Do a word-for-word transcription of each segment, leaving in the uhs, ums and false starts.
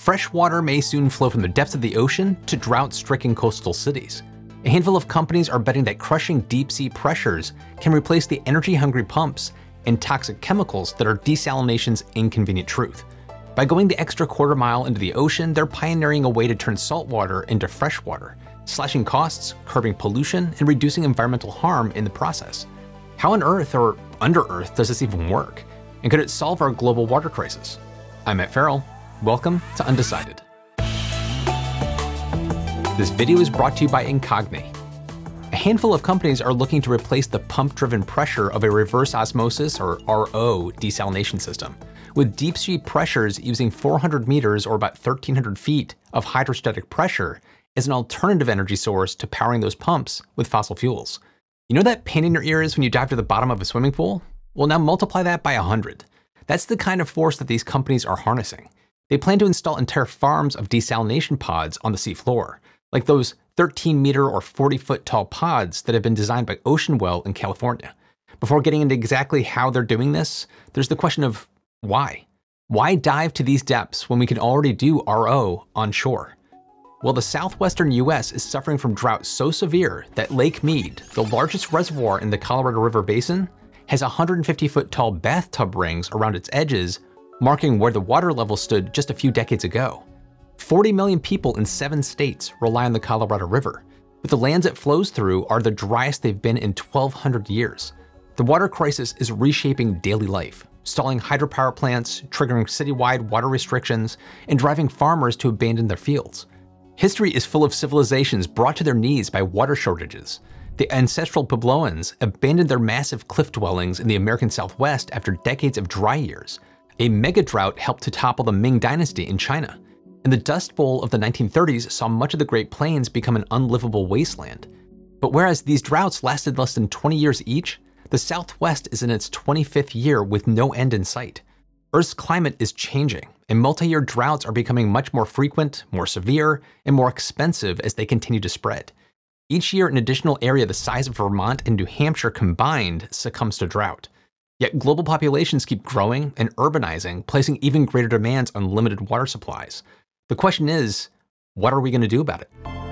Fresh water may soon flow from the depths of the ocean to drought-stricken coastal cities. A handful of companies are betting that crushing deep-sea pressures can replace the energy-hungry pumps and toxic chemicals that are desalination's inconvenient truth. By going the extra quarter mile into the ocean, they're pioneering a way to turn saltwater into fresh water, slashing costs, curbing pollution, and reducing environmental harm in the process. How on Earth or under Earth does this even work? And could it solve our global water crisis? I'm Matt Ferrell. Welcome to Undecided. This video is brought to you by Incogni. A handful of companies are looking to replace the pump-driven pressure of a reverse osmosis or R O desalination system with deep-sea pressures using four hundred meters or about thirteen hundred feet of hydrostatic pressure as an alternative energy source to powering those pumps with fossil fuels. You know that pain in your ears when you dive to the bottom of a swimming pool? Well, now multiply that by one hundred. That's the kind of force that these companies are harnessing. They plan to install entire farms of desalination pods on the seafloor, like those thirteen meter or forty foot tall pods that have been designed by Ocean Well in California. Before getting into exactly how they're doing this, there's the question of why? Why dive to these depths when we can already do R O on shore? Well, the southwestern U S is suffering from drought so severe that Lake Mead, the largest reservoir in the Colorado River Basin, has one hundred fifty foot tall bathtub rings around its edges, marking where the water level stood just a few decades ago. forty million people in seven states rely on the Colorado River, but the lands it flows through are the driest they've been in twelve hundred years. The water crisis is reshaping daily life, stalling hydropower plants, triggering citywide water restrictions, and driving farmers to abandon their fields. History is full of civilizations brought to their knees by water shortages. The ancestral Puebloans abandoned their massive cliff dwellings in the American Southwest after decades of dry years. A mega drought helped to topple the Ming Dynasty in China. And the Dust Bowl of the nineteen thirties saw much of the Great Plains become an unlivable wasteland. But whereas these droughts lasted less than twenty years each, the Southwest is in its twenty-fifth year with no end in sight. Earth's climate is changing, and multi-year droughts are becoming much more frequent, more severe, and more expensive as they continue to spread. Each year, an additional area the size of Vermont and New Hampshire combined succumbs to drought. Yet global populations keep growing and urbanizing, placing even greater demands on limited water supplies. The question is, what are we going to do about it?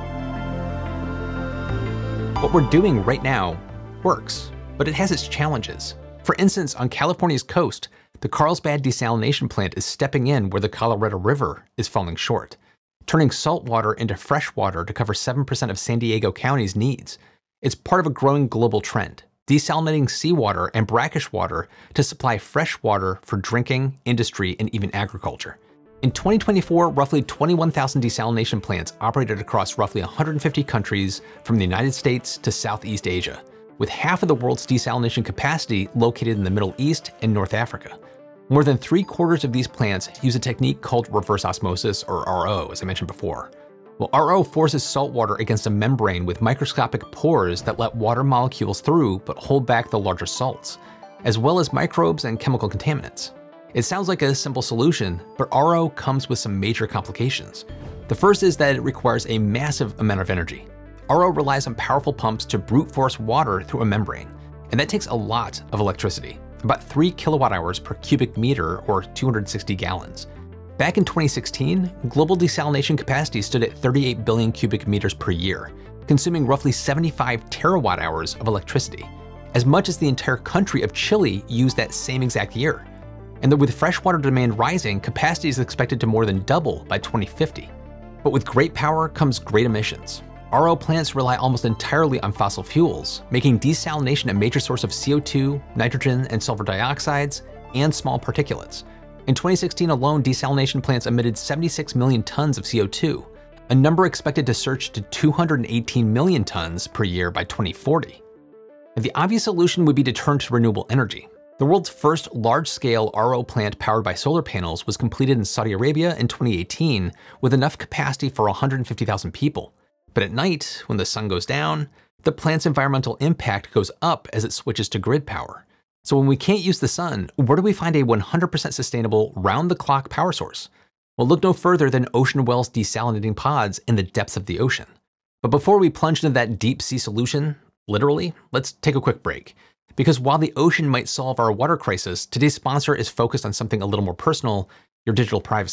What we're doing right now works, but it has its challenges. For instance, on California's coast, the Carlsbad desalination plant is stepping in where the Colorado River is falling short, turning saltwater into fresh water to cover seven percent of San Diego County's needs. It's part of a growing global trend, desalinating seawater and brackish water to supply fresh water for drinking, industry, and even agriculture. In twenty twenty-four, roughly twenty-one thousand desalination plants operated across roughly one hundred fifty countries from the United States to Southeast Asia, with half of the world's desalination capacity located in the Middle East and North Africa. More than three quarters of these plants use a technique called reverse osmosis, or R O, as I mentioned before. Well, R O forces salt water against a membrane with microscopic pores that let water molecules through but hold back the larger salts, as well as microbes and chemical contaminants. It sounds like a simple solution, but R O comes with some major complications. The first is that it requires a massive amount of energy. R O relies on powerful pumps to brute force water through a membrane, and that takes a lot of electricity, about three kilowatt hours per cubic meter or two hundred sixty gallons. Back in twenty sixteen, global desalination capacity stood at thirty-eight billion cubic meters per year, consuming roughly seventy-five terawatt hours of electricity, as much as the entire country of Chile used that same exact year. And that with freshwater demand rising, capacity is expected to more than double by twenty fifty. But with great power comes great emissions. R O plants rely almost entirely on fossil fuels, making desalination a major source of C O two, nitrogen, and sulfur dioxides, and small particulates. In twenty sixteen alone, desalination plants emitted seventy-six million tons of C O two, a number expected to surge to two hundred eighteen million tons per year by twenty forty. And the obvious solution would be to turn to renewable energy. The world's first large-scale R O plant powered by solar panels was completed in Saudi Arabia in twenty eighteen with enough capacity for one hundred fifty thousand people. But at night, when the sun goes down, the plant's environmental impact goes up as it switches to grid power. So when we can't use the sun, where do we find a one hundred percent sustainable, round-the-clock power source? Well, look no further than Ocean Well's desalinating pods in the depths of the ocean. But before we plunge into that deep-sea solution, literally, let's take a quick break. Because while the ocean might solve our water crisis, today's sponsor is focused on something a little more personal, your digital privacy.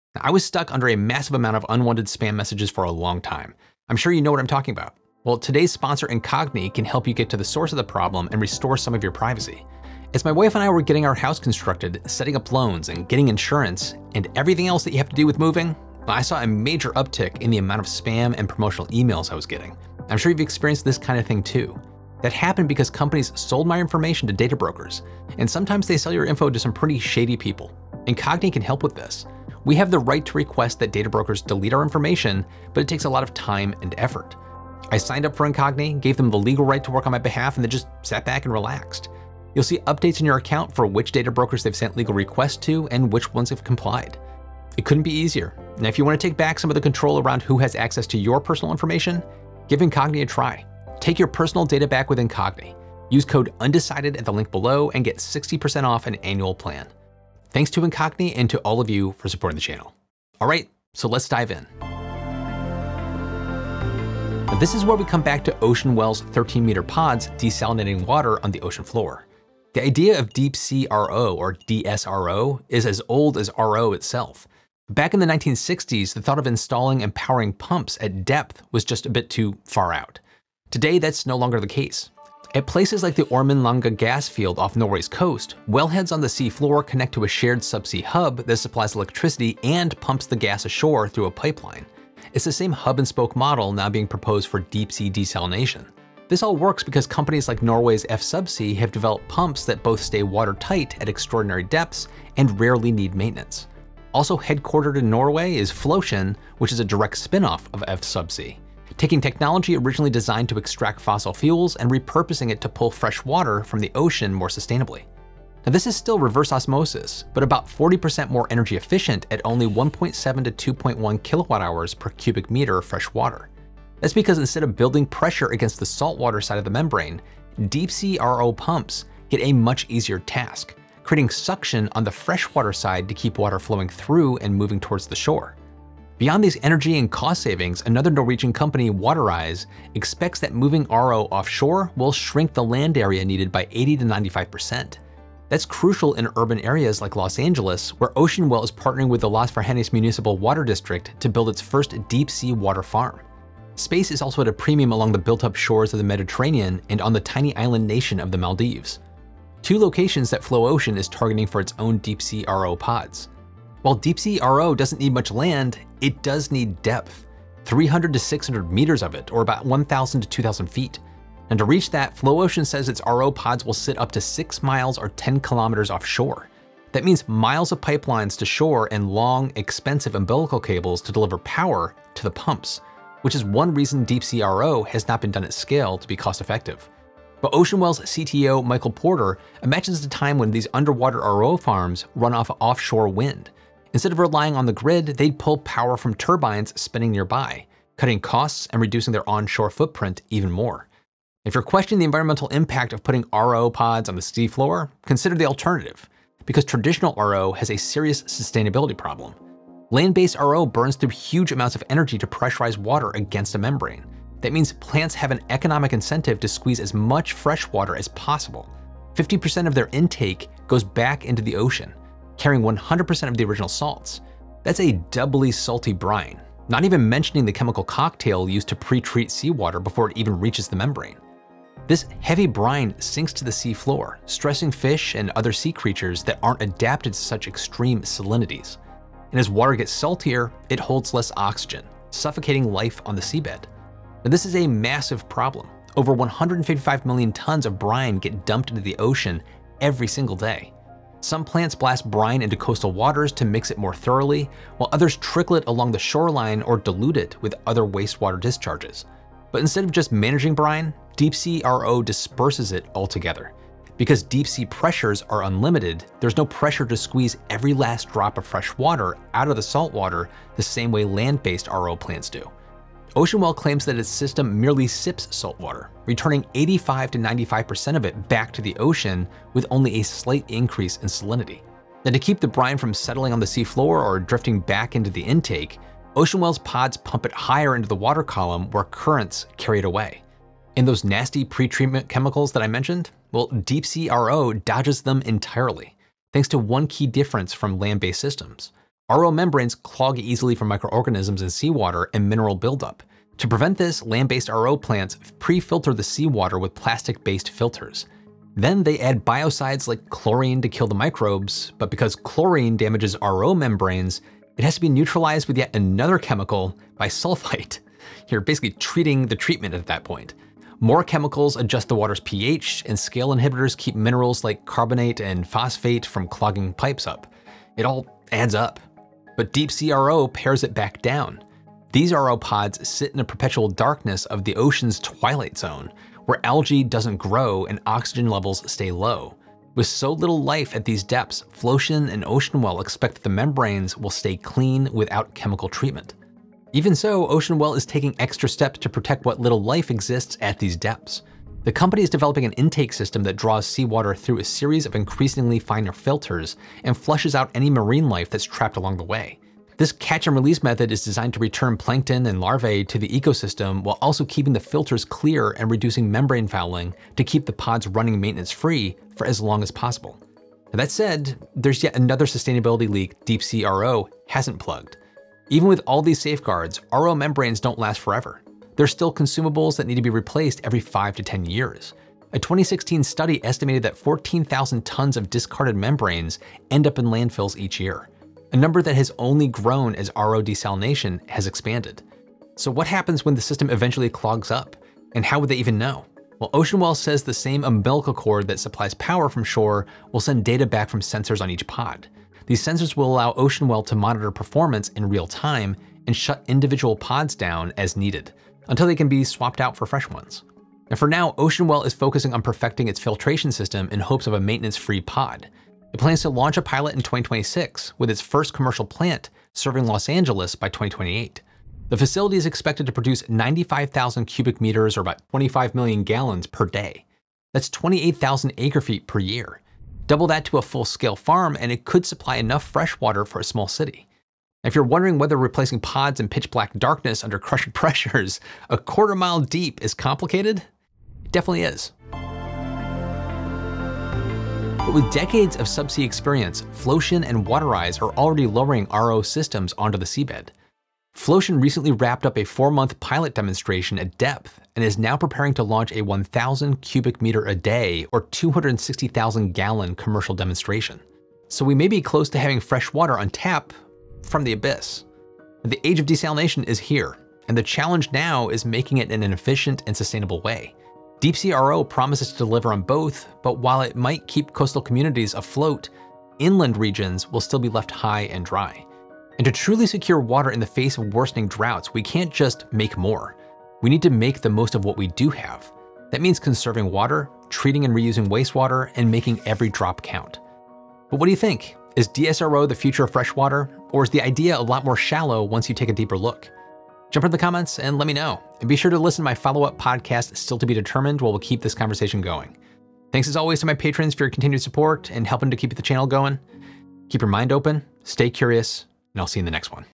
Now, I was stuck under a massive amount of unwanted spam messages for a long time. I'm sure you know what I'm talking about. Well, today's sponsor Incogni can help you get to the source of the problem and restore some of your privacy. As my wife and I were getting our house constructed, setting up loans and getting insurance and everything else that you have to do with moving, I saw a major uptick in the amount of spam and promotional emails I was getting. I'm sure you've experienced this kind of thing too. That happened because companies sold my information to data brokers, and sometimes they sell your info to some pretty shady people. Incogni can help with this. We have the right to request that data brokers delete our information, but it takes a lot of time and effort. I signed up for Incogni, gave them the legal right to work on my behalf, and then just sat back and relaxed. You'll see updates in your account for which data brokers they've sent legal requests to and which ones have complied. It couldn't be easier. And if you want to take back some of the control around who has access to your personal information, give Incogni a try. Take your personal data back with Incogni. Use code Undecided at the link below and get sixty percent off an annual plan. Thanks to Incogni and to all of you for supporting the channel. All right, so let's dive in. Now, this is where we come back to Ocean Well's thirteen meter pods desalinating water on the ocean floor. The idea of deep sea R O, or D S R O, is as old as R O itself. Back in the nineteen sixties, the thought of installing and powering pumps at depth was just a bit too far out. Today, that's no longer the case. At places like the Ormen Lange gas field off Norway's coast, wellheads on the seafloor connect to a shared subsea hub that supplies electricity and pumps the gas ashore through a pipeline. It's the same hub and spoke model now being proposed for deep sea desalination. This all works because companies like Norway's F Subsea have developed pumps that both stay watertight at extraordinary depths and rarely need maintenance. Also headquartered in Norway is Flotion, which is a direct spin-off of F Subsea, taking technology originally designed to extract fossil fuels and repurposing it to pull fresh water from the ocean more sustainably. Now, this is still reverse osmosis, but about forty percent more energy efficient at only one point seven to two point one kilowatt hours per cubic meter of fresh water. That's because instead of building pressure against the saltwater side of the membrane, deep sea R O pumps get a much easier task, creating suction on the freshwater side to keep water flowing through and moving towards the shore. Beyond these energy and cost savings, another Norwegian company, Waterize, expects that moving R O offshore will shrink the land area needed by eighty to ninety-five percent. That's crucial in urban areas like Los Angeles, where Ocean Well is partnering with the Las Virgenes Municipal Water District to build its first deep sea water farm. Space is also at a premium along the built-up shores of the Mediterranean and on the tiny island nation of the Maldives. Two locations that Flow Ocean is targeting for its own deep sea R O pods. While deep sea R O doesn't need much land, it does need depth, three hundred to six hundred meters of it, or about one thousand to two thousand feet. And to reach that, Flow Ocean says its R O pods will sit up to six miles or ten kilometers offshore. That means miles of pipelines to shore and long, expensive umbilical cables to deliver power to the pumps, which is one reason deep sea R O has not been done at scale to be cost effective. But Ocean Well's C T O, Michael Porter, imagines a time when these underwater R O farms run off offshore wind. Instead of relying on the grid, they'd pull power from turbines spinning nearby, cutting costs and reducing their onshore footprint even more. If you're questioning the environmental impact of putting R O pods on the seafloor, consider the alternative, because traditional R O has a serious sustainability problem. Land-based R O burns through huge amounts of energy to pressurize water against a membrane. That means plants have an economic incentive to squeeze as much fresh water as possible. fifty percent of their intake goes back into the ocean, carrying one hundred percent of the original salts. That's a doubly salty brine, not even mentioning the chemical cocktail used to pre-treat seawater before it even reaches the membrane. This heavy brine sinks to the sea floor, stressing fish and other sea creatures that aren't adapted to such extreme salinities. And as water gets saltier, it holds less oxygen, suffocating life on the seabed. Now, this is a massive problem. Over one hundred fifty-five million tons of brine get dumped into the ocean every single day. Some plants blast brine into coastal waters to mix it more thoroughly, while others trickle it along the shoreline or dilute it with other wastewater discharges. But instead of just managing brine, deep sea R O disperses it altogether. Because deep sea pressures are unlimited, there's no pressure to squeeze every last drop of fresh water out of the salt water the same way land-based R O plants do. Ocean Well claims that its system merely sips salt water, returning eighty-five to ninety-five percent of it back to the ocean with only a slight increase in salinity. Now, to keep the brine from settling on the seafloor or drifting back into the intake, Ocean Well's pods pump it higher into the water column where currents carry it away. And those nasty pre-treatment chemicals that I mentioned, well, deep sea R O dodges them entirely, thanks to one key difference from land-based systems. R O membranes clog easily from microorganisms in seawater and mineral buildup. To prevent this, land-based R O plants pre-filter the seawater with plastic-based filters. Then they add biocides like chlorine to kill the microbes, but because chlorine damages R O membranes, it has to be neutralized with yet another chemical by sulfite. You're basically treating the treatment at that point. More chemicals adjust the water's pH, and scale inhibitors keep minerals like carbonate and phosphate from clogging pipes up. It all adds up. But deep sea R O pares it back down. These R O pods sit in a perpetual darkness of the ocean's twilight zone, where algae doesn't grow and oxygen levels stay low. With so little life at these depths, Flocean and Oceanwell expect that the membranes will stay clean without chemical treatment. Even so, Oceanwell is taking extra steps to protect what little life exists at these depths. The company is developing an intake system that draws seawater through a series of increasingly finer filters and flushes out any marine life that's trapped along the way. This catch and release method is designed to return plankton and larvae to the ecosystem while also keeping the filters clear and reducing membrane fouling to keep the pods running maintenance-free for as long as possible. Now that said, there's yet another sustainability leak deep sea R O hasn't plugged. Even with all these safeguards, R O membranes don't last forever. There's still consumables that need to be replaced every five to ten years. A twenty sixteen study estimated that fourteen thousand tons of discarded membranes end up in landfills each year, a number that has only grown as R O desalination has expanded. So what happens when the system eventually clogs up? And how would they even know? Well, Oceanwell says the same umbilical cord that supplies power from shore will send data back from sensors on each pod. These sensors will allow Oceanwell to monitor performance in real time and shut individual pods down as needed, until they can be swapped out for fresh ones. And for now, Oceanwell is focusing on perfecting its filtration system in hopes of a maintenance-free pod. It plans to launch a pilot in twenty twenty-six, with its first commercial plant serving Los Angeles by twenty twenty-eight. The facility is expected to produce ninety-five thousand cubic meters or about twenty-five million gallons per day. That's twenty-eight thousand acre feet per year. Double that to a full-scale farm and it could supply enough fresh water for a small city. If you're wondering whether replacing pods in pitch black darkness under crushing pressures a quarter mile deep is complicated, it definitely is. But with decades of subsea experience, Flocean and Waterize are already lowering R O systems onto the seabed. Flocean recently wrapped up a four-month pilot demonstration at depth and is now preparing to launch a one thousand cubic meter a day or two hundred sixty thousand gallon commercial demonstration. So we may be close to having fresh water on tap from the abyss. The age of desalination is here, and the challenge now is making it in an efficient and sustainable way. Deep sea R O promises to deliver on both, but while it might keep coastal communities afloat, inland regions will still be left high and dry. And to truly secure water in the face of worsening droughts, we can't just make more. We need to make the most of what we do have. That means conserving water, treating and reusing wastewater, and making every drop count. But what do you think? Is D S R O the future of freshwater, or is the idea a lot more shallow once you take a deeper look? Jump in the comments and let me know. And be sure to listen to my follow-up podcast, Still to Be Determined, while we'll keep this conversation going. Thanks as always to my patrons for your continued support and helping to keep the channel going. Keep your mind open, stay curious, and I'll see you in the next one.